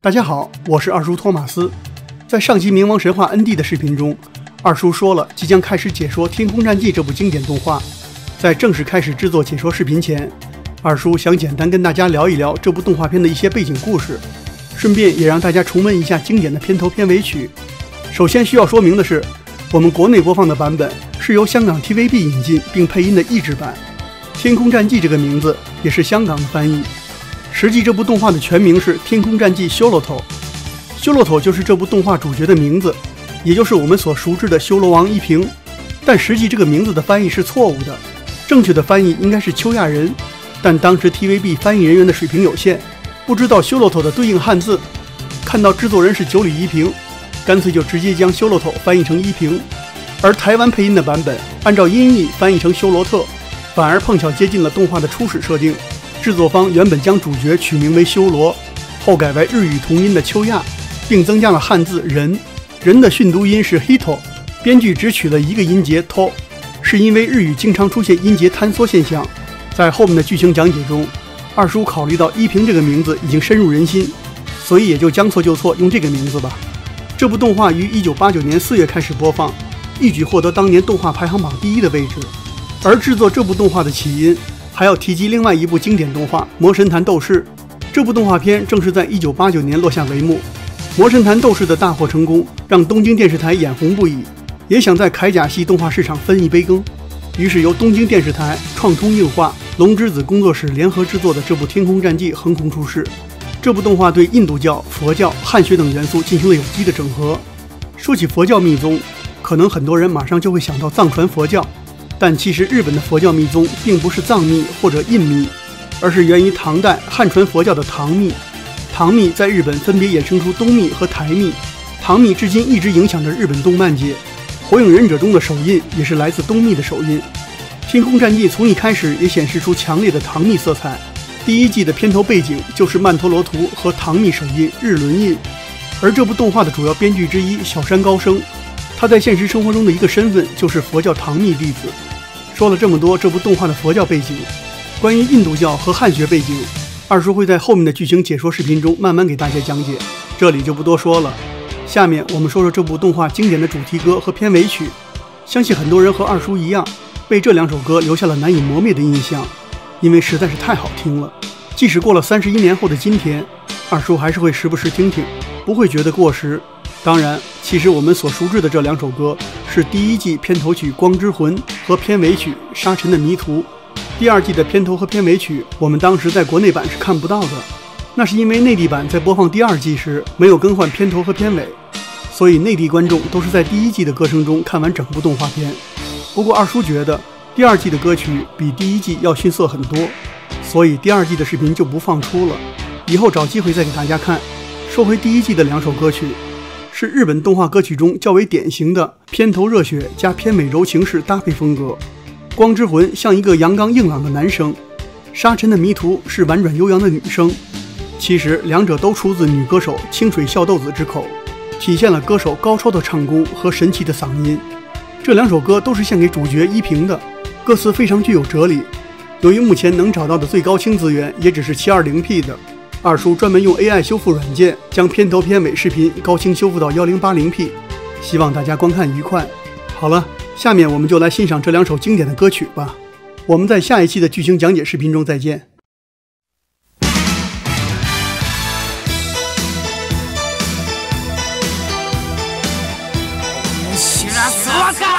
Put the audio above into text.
大家好，我是二叔托马斯。在上集《冥王神话 ND》的视频中，二叔说了即将开始解说《天空战记》这部经典动画。在正式开始制作解说视频前，二叔想简单跟大家聊一聊这部动画片的一些背景故事，顺便也让大家重温一下经典的片头片尾曲。首先需要说明的是，我们国内播放的版本是由香港 TVB 引进并配音的译制版，《天空战记》这个名字也是香港的翻译。实际这部动画的全名是《天空战记修罗头》，修罗头就是这部动画主角的名字，也就是我们所熟知的修罗王一平。但实际这个名字的翻译是错误的，正确的翻译应该是丘亚人，但当时 TVB 翻译人员的水平有限，不知道修罗头的对应汉字，看到制作人是九里一平，干脆就直接将修罗头翻译成一平。而台湾配音的版本按照音译翻译成修罗特，反而碰巧接近了动画的初始设定。制作方原本将主角取名为修罗，后改为日语同音的丘亚，并增加了汉字人。人的训读音是 hito， 编剧只取了一个音节 to， 是因为日语经常出现音节坍缩现象。在后面的剧情讲解中，二叔考虑到一平这个名字已经深入人心，所以也就将错就错，用这个名字吧。这部动画于1989年4月开始播放，一举获得当年动画排行榜第1的位置。而制作这部动画的起因还要提及另外一部经典动画《魔神坛斗士》。这部动画片正是在1989年落下帷幕。《魔神坛斗士》的大获成功，让东京电视台眼红不已，也想在铠甲系动画市场分一杯羹。于是由东京电视台、创通映画、龙之子工作室联合制作的这部《天空战记》横空出世。这部动画对印度教、佛教、汉学等元素进行了有机的整合。说起佛教密宗，可能很多人马上就会想到藏传佛教，但其实日本的佛教密宗并不是藏密或者印密，而是源于唐代汉传佛教的唐密。唐密在日本分别衍生出东密和台密，唐密至今一直影响着日本动漫界。火影忍者中的手印也是来自东密的手印。天空战记从一开始也显示出强烈的唐密色彩，第1季的片头背景就是曼陀罗图和唐密手印日轮印。而这部动画的主要编剧之一小山高生，他在现实生活中的一个身份就是佛教唐密弟子。说了这么多这部动画的佛教背景，关于印度教和汉学背景，二叔会在后面的剧情解说视频中慢慢给大家讲解，这里就不多说了。下面我们说说这部动画经典的主题歌和片尾曲。相信很多人和二叔一样，被这2首歌留下了难以磨灭的印象，因为实在是太好听了。即使过了31年后的今天，二叔还是会时不时听听，不会觉得过时。当然，其实我们所熟知的这2首歌是第1季片头曲《光之魂》和片尾曲《沙尘的迷途》。第2季的片头和片尾曲我们当时在国内版是看不到的，那是因为内地版在播放第2季时没有更换片头和片尾，所以内地观众都是在第1季的歌声中看完整部动画片。不过二叔觉得第2季的歌曲比第1季要逊色很多，所以第2季的视频就不放出了，以后找机会再给大家看。说回第1季的2首歌曲，是日本动画歌曲中较为典型的片头热血加片尾柔情式搭配风格。光之魂像一个阳刚硬朗的男生，沙尘的迷途是婉转悠扬的女生。其实两者都出自女歌手清水孝豆子之口，体现了歌手高超的唱功和神奇的嗓音。这2首歌都是献给主角一平的，歌词非常具有哲理。由于目前能找到的最高清资源也只是 720P 的，二叔专门用 AI 修复软件将片头片尾视频高清修复到 1080P， 希望大家观看愉快。好了，下面我们就来欣赏这2首经典的歌曲吧。我们在下一期的剧情讲解视频中再见。 知らすわか